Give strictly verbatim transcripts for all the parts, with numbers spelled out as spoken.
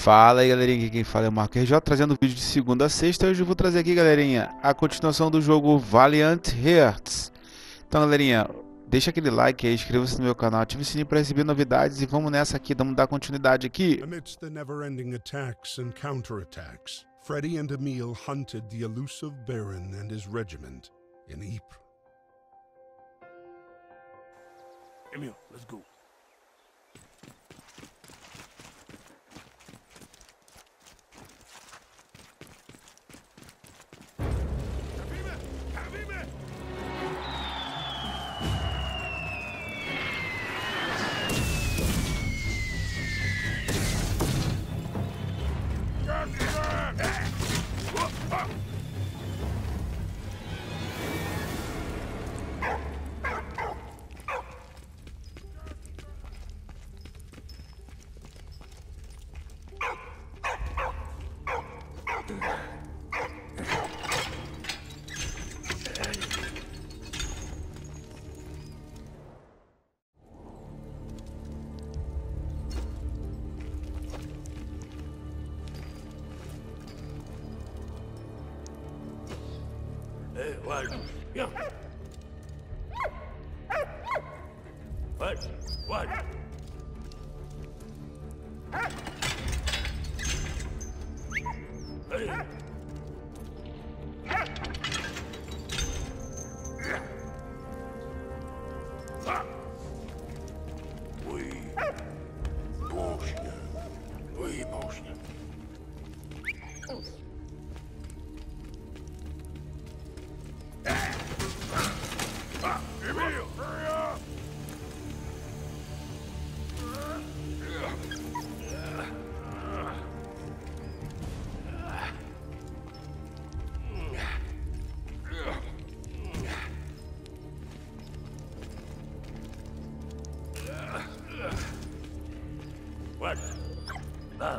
Fala aí, galerinha, aqui quem fala é o Marco R J, trazendo vídeo de segunda a sexta. Hoje eu vou trazer aqui, galerinha, a continuação do jogo Valiant Hearts. Então, galerinha, deixa aquele like aí, inscreva-se no meu canal, ative o sininho para receber novidades e vamos nessa aqui, vamos dar continuidade aqui. Amidst the never-ending attacks and counterattacks, Freddy and Emil hunted the elusive Baron and his regiment in Ypres. Emil, let's go. Hey, what? Yeah. What? What? Hey. We Bosnia. We Bosnia. Emil, hurry up! What? Uh.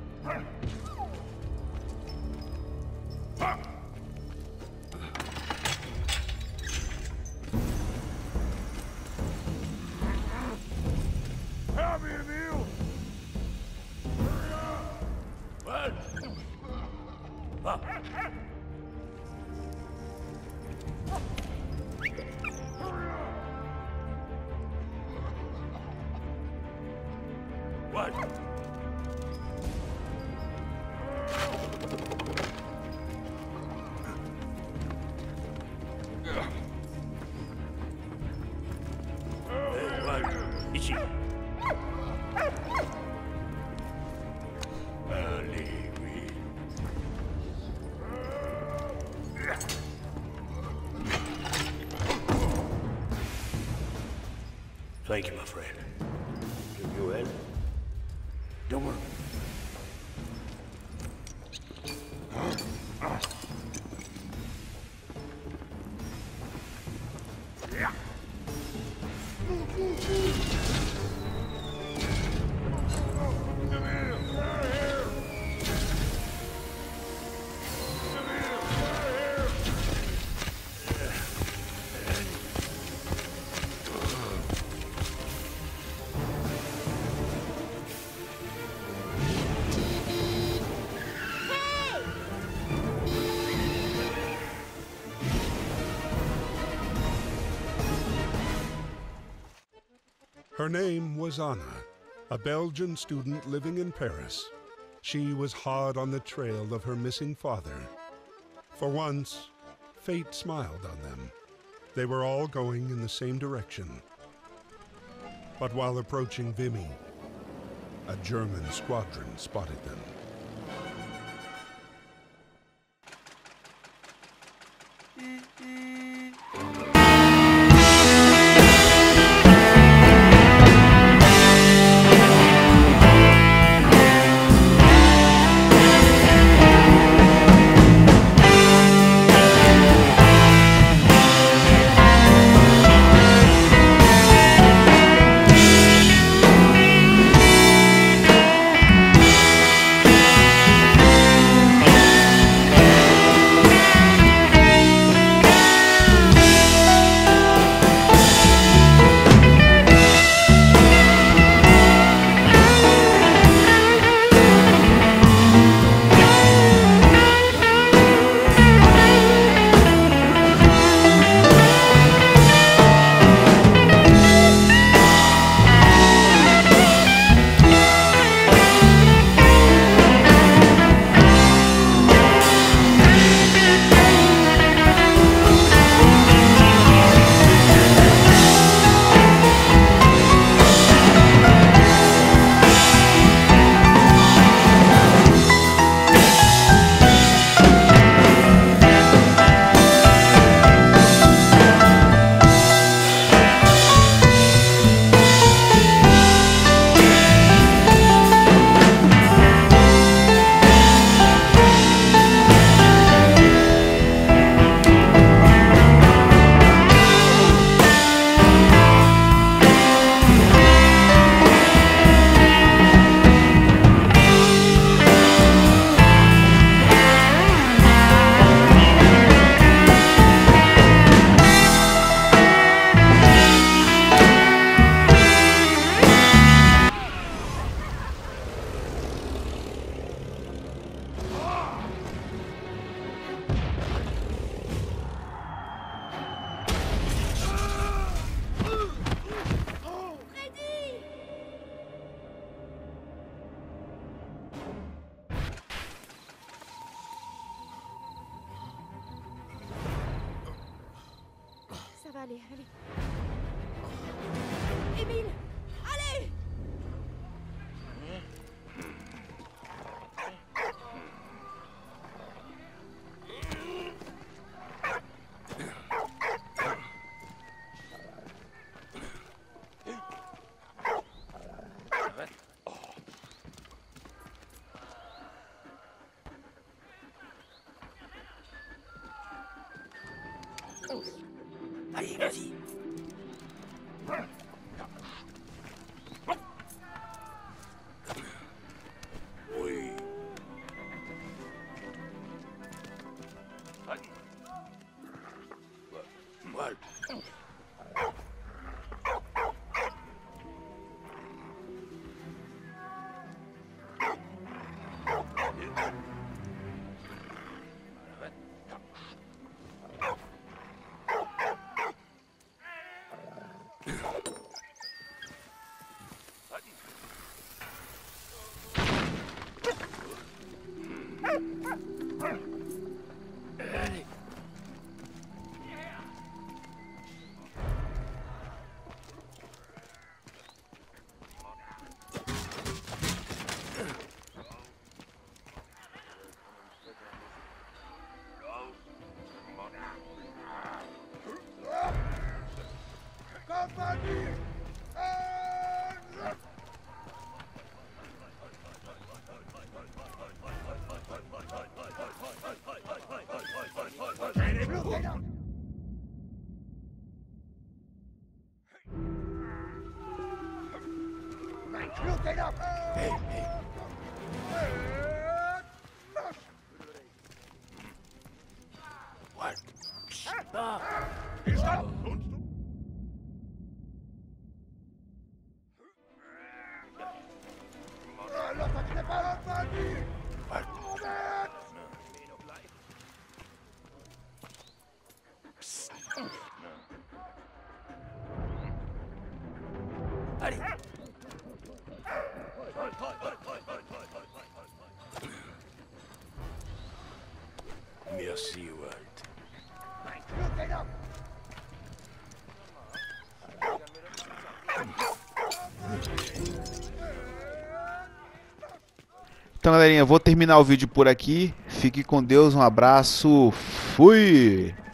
Help me, Emil! Hurry up! What? Uh. Hurry up! What? Hey, what? Ichi. Believe me. Thank you, my friend. You in? Don't worry. Yeah. Her name was Anna, a Belgian student living in Paris. She was hard on the trail of her missing father. For once, fate smiled on them. They were all going in the same direction. But while approaching Vimy, a German squadron spotted them. va aller, allez. Émile, allez! Allez, vas-y. Oui. Voilà. Hey, hey. What? Ah. Allez. Merci, Walt. Então, galerinha, vou terminar o vídeo por aqui. Fique com Deus, um abraço, fui!